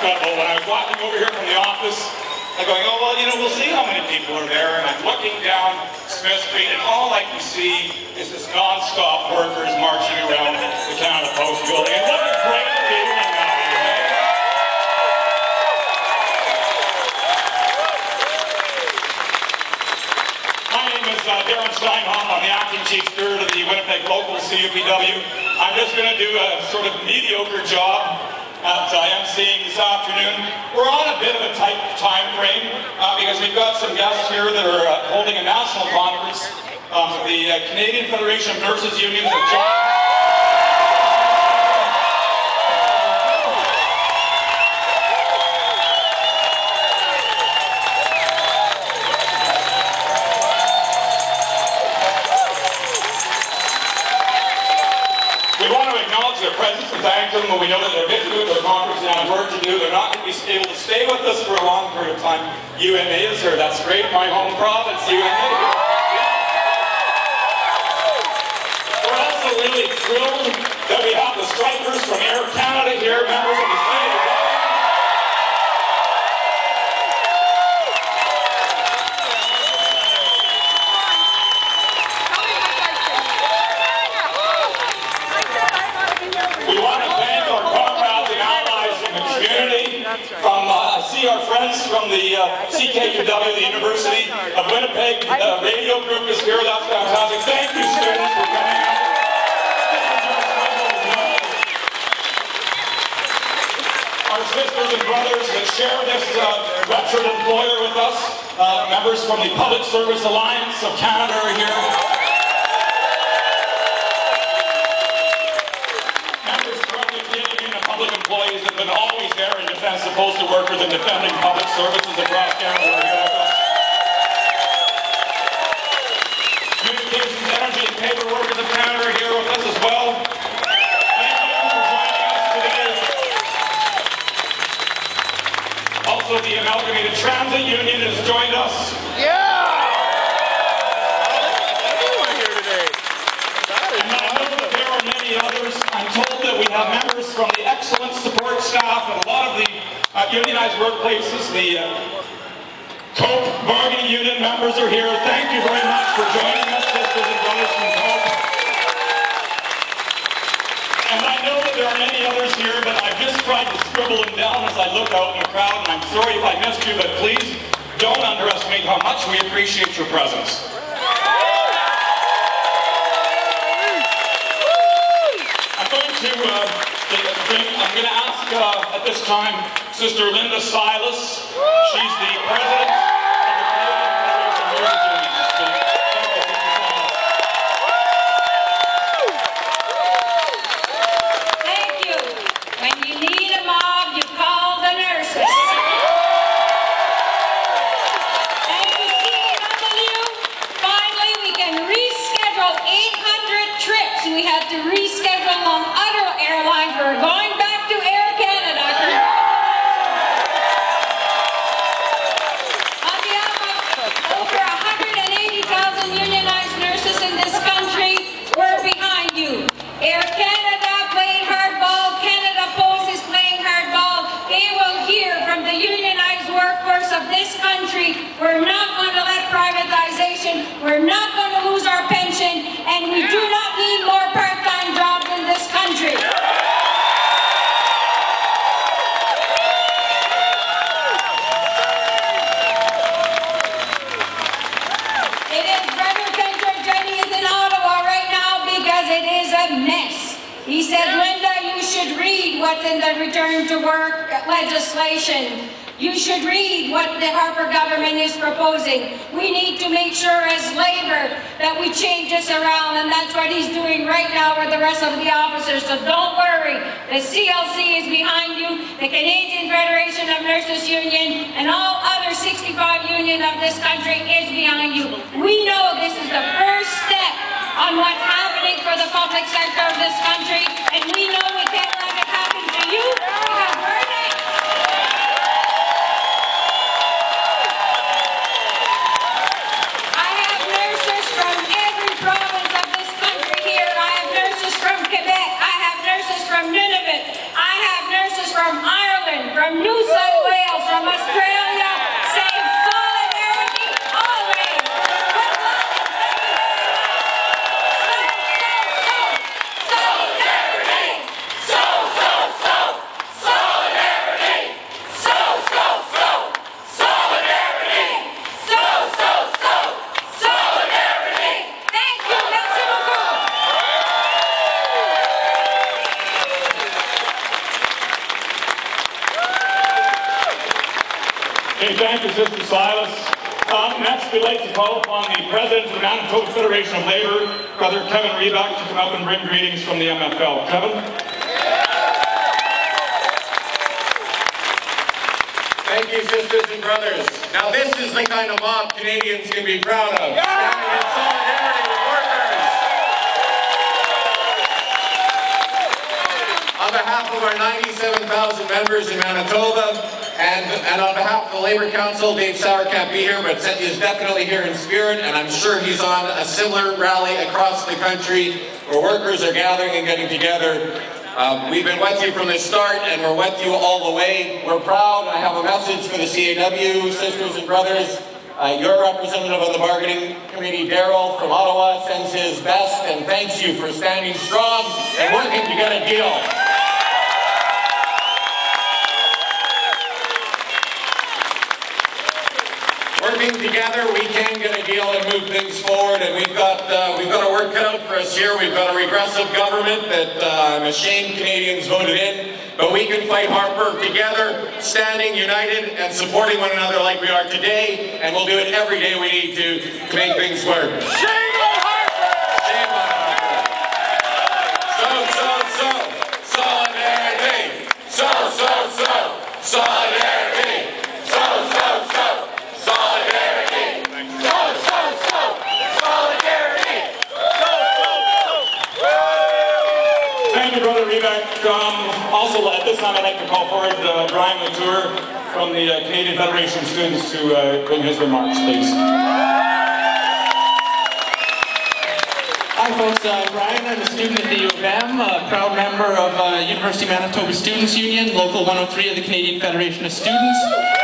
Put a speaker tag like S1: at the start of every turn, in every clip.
S1: incredible. When I was walking over here from the office, I'm going, oh, well, you know, we'll see how many people are there. And I'm looking down Smith Street, and all I can see is this non-stop workers marching around the Canada Post building. And what a great feeling that is, eh? My name is Darren Steinhoff. I'm the acting chief steward of the Winnipeg local CUPW. I'm just going to do a sort of mediocre job at emceeing this afternoon. We're on a bit of a tight time frame because we've got some guests here that are holding a national conference. The Canadian Federation of Nurses Unions have joined. We want to acknowledge their presence and thank them when we know that they're busy with their conference and have work to do. They're not going to be able to stay with us for a long period of time. UNA is here. That's great. My home province, UNA. We're also really thrilled that we have the strikers from Air Canada here, members of the state of government. We want to thank our comrades and allies in the community. I see our friends from the CUPW, the University of Winnipeg radio group is here. That's fantastic. Thank you, students, for coming out. Our sisters and brothers that share this veteran employer with us, members from the Public Service Alliance of Canada are here. Public employees have been always there in defense of postal workers and defending public services across Canada are here with us. Communications, energy, and paper workers of Canada are here with us as well. Thank you for joining us today. Also, the Amalgamated Transit Union has joined us.
S2: Yeah!
S1: Others. I'm told that we have members from the excellent support staff and a lot of the unionized workplaces. The COPE bargaining unit members are here. Thank you very much for joining us, sisters and brothers from COPE. And I know that there are many others here, but I've just tried to scribble them down as I look out in the crowd, and I'm sorry if I missed you, but please don't underestimate how much we appreciate your presence. I'm going to ask at this time Sister Linda Silas. She's the president of the Canadian Federation of Nurses Union to speak. Thank you, Sister Silas.
S3: Thank you. When you need a mob, you call the nurses. And to CUPW, finally we can reschedule 800 trips. We had to reschedule on other airlines. We're going back to Air Canada. On behalf of over 180,000 unionized nurses in this country, we're behind you. Air Canada played hardball. Canada Post is playing hardball. They will hear from the unionized workforce of this country. We're not going to let privatization. We're not going to lose our pension. And we do not need more part-time jobs in this country. He said, Linda, you should read what's in the return to work legislation. You should read what the Harper government is proposing. We need to make sure as Labour that we change this around, and that's what he's doing right now with the rest of the officers. So don't worry, the CLC is behind you, the Canadian Federation of Nurses Union, and all other 65 unions of this country is behind you. We know this is the first step on what's happening for the public sector of this country, and we know we can't let it happen to you because we're next. I have nurses from every province of this country here. I have nurses from Quebec. I have nurses from Nunavut. I have nurses from Ireland, from from New South Wales, from Australia, say solidarity always.
S1: Thank you, Sister Silas. Next, we'd like to call upon the President of the Manitoba Federation of Labour, Brother Kevin Reback, to come up and bring greetings from the MFL. Kevin?
S2: Thank you, sisters and brothers. Now this is the kind of mob Canadians can be proud of. Standing in solidarity with workers. On behalf of our 97,000 members in Manitoba, and on behalf of the Labour Council, Dave Sauer can't be here, but is definitely here in spirit, and I'm sure he's on a similar rally across the country where workers are gathering and getting together. We've been with you from the start, and we're with you all the way. We're proud. I have a message for the CAW, sisters and brothers. Your representative on the bargaining committee, Daryl from Ottawa, sends his best and thanks you for standing strong and working to get a deal. Working together, we can get a deal and move things forward, and we've got a work cut out for us here. We've got a regressive government that I'm ashamed Canadians voted in, but we can fight Harper together, standing united and supporting one another like we are today, and we'll do it every day we need to make things work. Shame on Harper! Shame on Harper! Solidarity! Solidarity!
S1: Brother Reback. Also at this time I'd like to call forward Brian Latour from the Canadian Federation of Students to bring his remarks, please.
S4: Hi folks, Brian, I'm a student at the U of M, a proud member of University of Manitoba Students' Union, Local 103 of the Canadian Federation of Students.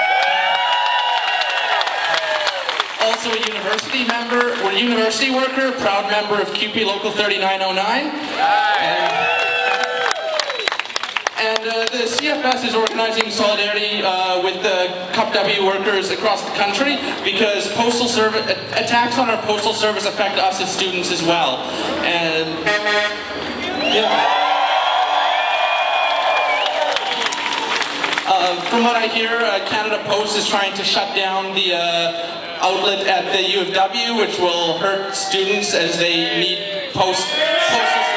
S4: Also a university member, or university worker, proud member of CUPW Local 3909. And the CFS is organizing solidarity with the CUPW workers across the country because postal service attacks on our postal service affect us as students as well. And yeah. From what I hear, Canada Post is trying to shut down the outlet at the U of W, which will hurt students as they need postal service to...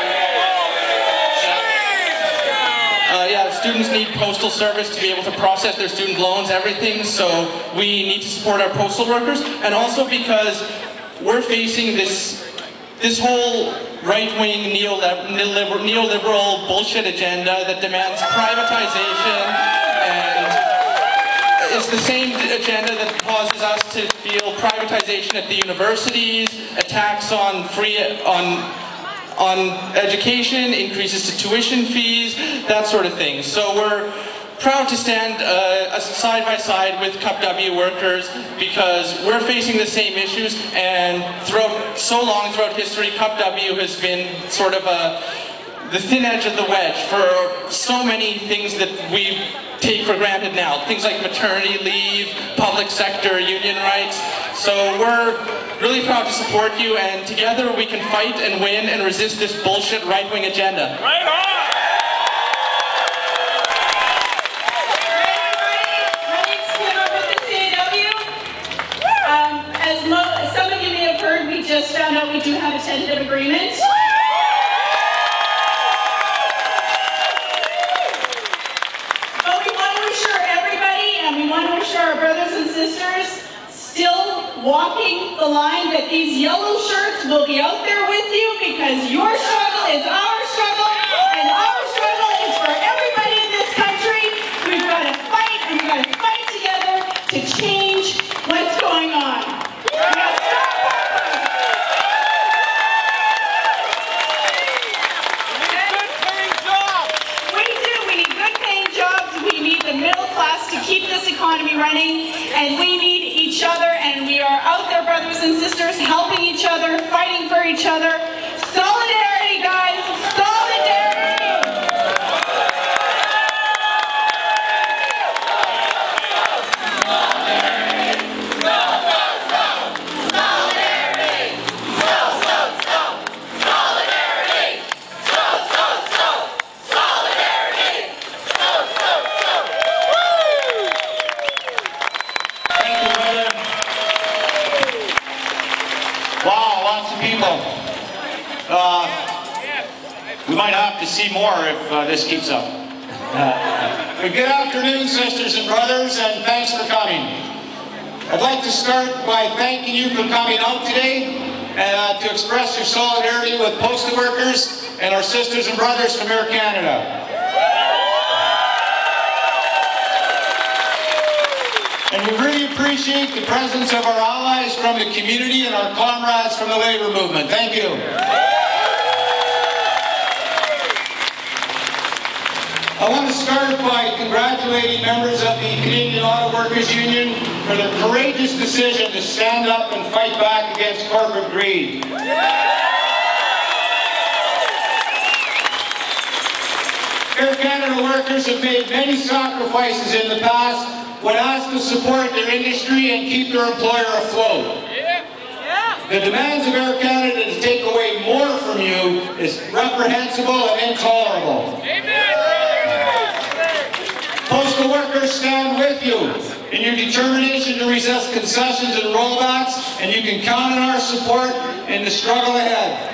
S4: students need postal service to be able to process their student loans, everything, so we need to support our postal workers, and also because we're facing this whole right-wing neoliberal bullshit agenda that demands privatization, and it's the same agenda that causes us to feel privatization at the universities, attacks on education, increases to tuition fees, that sort of thing. So we're proud to stand side by side with CUPW workers because we're facing the same issues, and throughout history, CUPW has been sort of the thin edge of the wedge for so many things that we take for granted now. Things like maternity leave, public sector union rights. So we're really proud to support you, and together we can fight and win and resist this bullshit right-wing agenda.
S1: Right on!
S5: My name's Kim over at the CAW. As some of you may have heard, we just found out we do have a tentative agreement. But we want to assure everybody, and we want to assure our brothers and sisters still walking the line, that these yellow shirts will be out there with you, because your struggle is our struggle, and our struggle is for everybody in this country. We've got to fight, and we've got to fight together to change what's going on. We got to stop Harper. We need good paying jobs. We do. We need good paying jobs. We need them and running, and we need each other, and we are out there, brothers and sisters, helping each other, fighting for each other. Solidarity, guys! Solidarity!
S6: We might have to see more if this keeps up. Good afternoon, sisters and brothers, and thanks for coming. I'd like to start by thanking you for coming out today to express your solidarity with postal workers and our sisters and brothers from Air Canada. And we really appreciate the presence of our allies from the community and our comrades from the labor movement. Thank you. I want to start by congratulating members of the Canadian Auto Workers Union for their courageous decision to stand up and fight back against corporate greed. Air Canada workers have made many sacrifices in the past when asked to support their industry and keep their employer afloat. The demands of Air Canada to take away more from you is reprehensible and intolerable. Postal workers stand with you in your determination to resist concessions and rollbacks, and you can count on our support in the struggle ahead.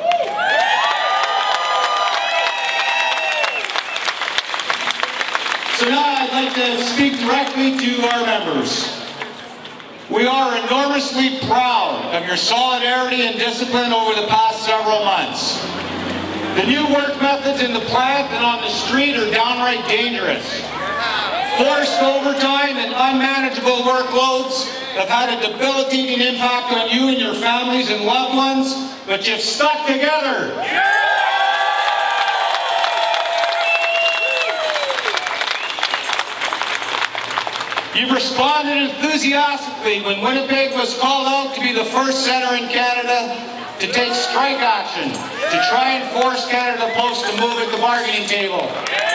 S6: So now I'd like to speak directly to our members. We are enormously proud of your solidarity and discipline over the past several months. The new work methods in the plant and on the street are downright dangerous. Forced overtime and unmanageable workloads have had a debilitating impact on you and your families and loved ones, but you've stuck together. You've responded enthusiastically when Winnipeg was called out to be the first centre in Canada to take strike action to try and force Canada Post to move at the bargaining table.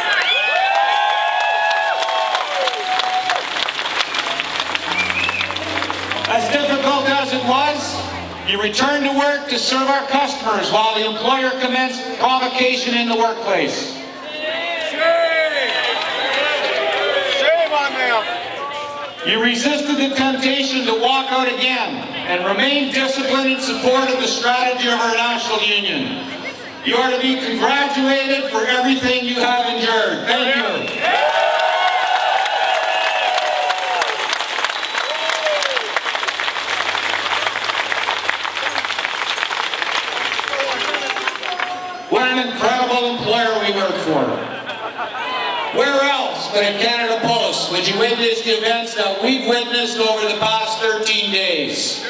S6: As difficult as it was, you returned to work to serve our customers while the employer commenced provocation in the workplace.
S7: Shame on them!
S6: You resisted the temptation to walk out again and remained disciplined in support of the strategy of our national union. You are to be congratulated for everything you have endured. Thank you. What an incredible employer we work for. Where else but at Canada Post would you witness the events that we've witnessed over the past 13 days?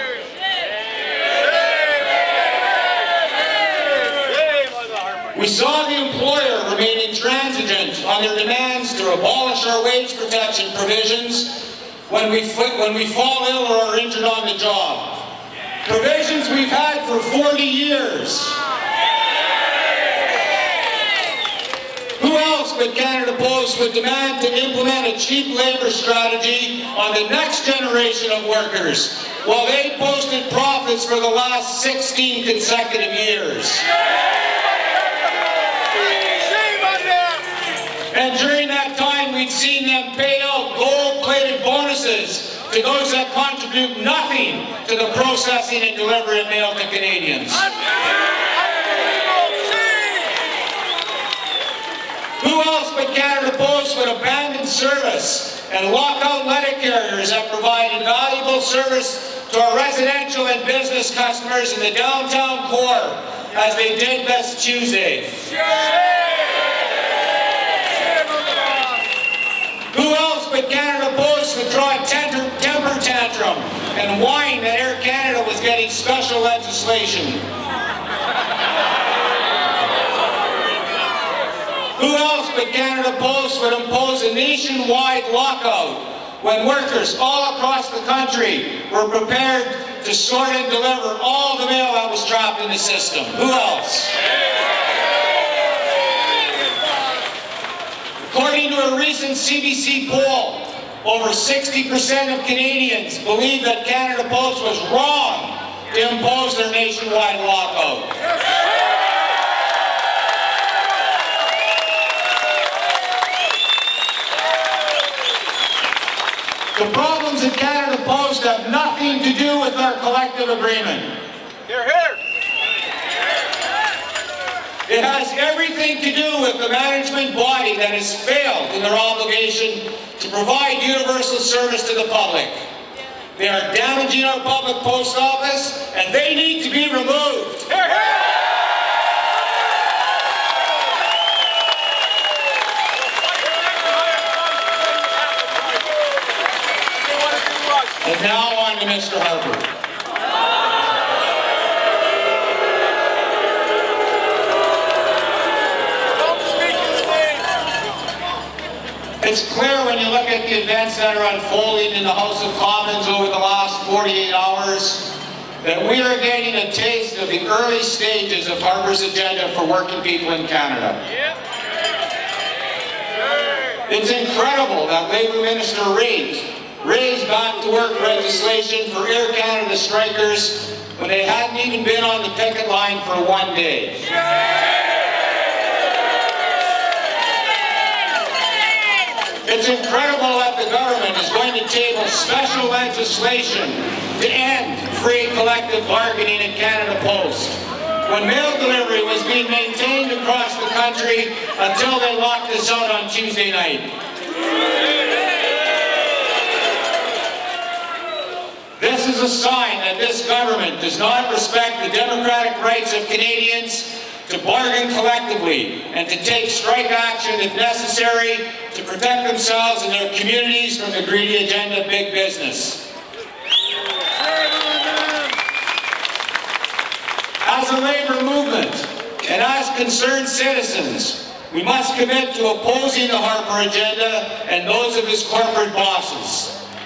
S6: We saw the employer remain intransigent on their demands to abolish our wage protection provisions when we fall ill or are injured on the job. Provisions we've had for 40 years. Who else but Canada Post would demand to implement a cheap labour strategy on the next generation of workers while they posted profits for the last 16 consecutive years? And during that time, we'd seen them pay out gold-plated bonuses to those that contribute nothing to the processing and delivery of mail to Canadians. Who else but Canada Post would abandon service and lock out letter carriers that provide invaluable service to our residential and business customers in the downtown core, as they did last Tuesday? Who else but Canada Post would throw a temper tantrum and whine that Air Canada was getting special legislation? Who else but Canada Post would impose a nationwide lockout when workers all across the country were prepared to sort and deliver all the mail that was trapped in the system. Who else? According to a recent CBC poll, over 60% of Canadians believe that Canada Post was wrong to impose their nationwide lockout. The problems at Canada Post have nothing to do with our collective agreement.
S7: Here, here.
S6: It has everything to do with the management body that has failed in their obligation to provide universal service to the public. They are damaging our public post office, and they need to be removed.
S7: Here, here.
S6: And now on to Mr. Harper. It's clear when you look at the events that are unfolding in the House of Commons over the last 48 hours that we are getting a taste of the early stages of Harper's agenda for working people in Canada. It's incredible that Labour Minister Reid raised back-to-work legislation for Air Canada strikers when they hadn't even been on the picket line for one day. It's incredible that the government is going to table special legislation to end free collective bargaining at Canada Post, when mail delivery was being maintained across the country until they locked us out on Tuesday night. This is a sign that this government does not respect the democratic rights of Canadians to bargain collectively and to take strike action if necessary to protect themselves and their communities from the greedy agenda of big business. As a labour movement and as concerned citizens, we must commit to opposing the Harper agenda and those of his corporate bosses.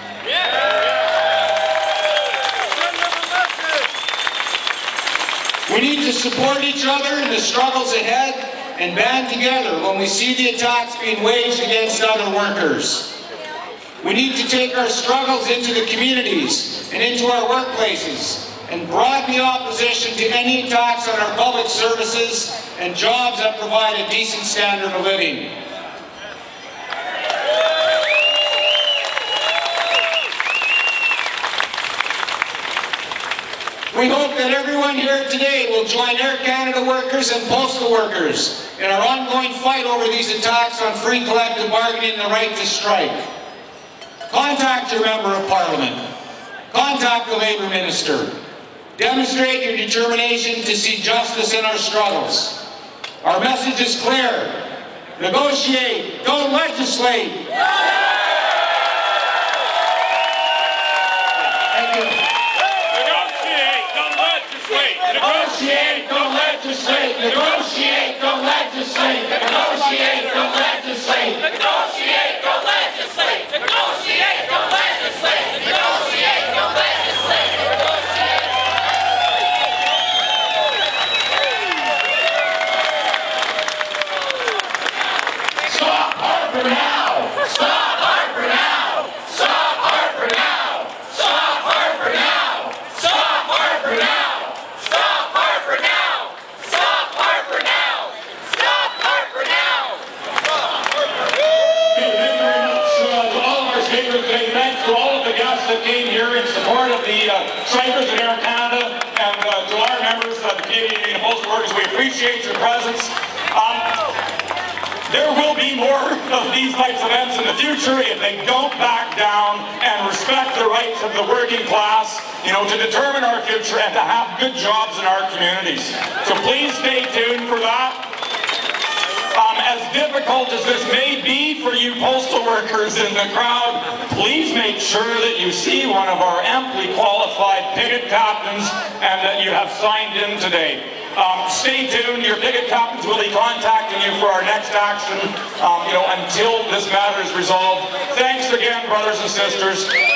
S6: We need to support each other in the struggles ahead and band together when we see the attacks being waged against other workers. We need to take our struggles into the communities and into our workplaces and broaden the opposition to any attacks on our public services and jobs that provide a decent standard of living. We hope that everyone here today will join Air Canada workers and postal workers in our ongoing fight over these attacks on free collective bargaining and the right to strike. Contact your Member of Parliament. Contact the Labour Minister. Demonstrate your determination to see justice in our struggles. Our message is clear. Negotiate, don't legislate. Thank you. Negotiate, don't legislate. Negotiate, don't legislate. Negotiate, don't legislate.
S8: Negotiate, don't legislate. Negotiate, don't legislate. Negotiate, don't legislate.
S6: Stop Harper now! Stop Harper now! Stop Harper now! Stop Harper now! Stop Harper now!
S1: That came here in support of the strikers at Air Canada, and to our members of the Canadian Union of Postal Workers, we appreciate your presence. There will be more of these types of events in the future if they don't back down and respect the rights of the working class, to determine our future and to have good jobs in our communities. So please stay tuned for that. As difficult as this may be for you postal workers in the crowd, please make sure that you see one of our amply qualified picket captains and that you have signed in today. Stay tuned. Your picket captains will be contacting you for our next action, until this matter is resolved. Thanks again, brothers and sisters.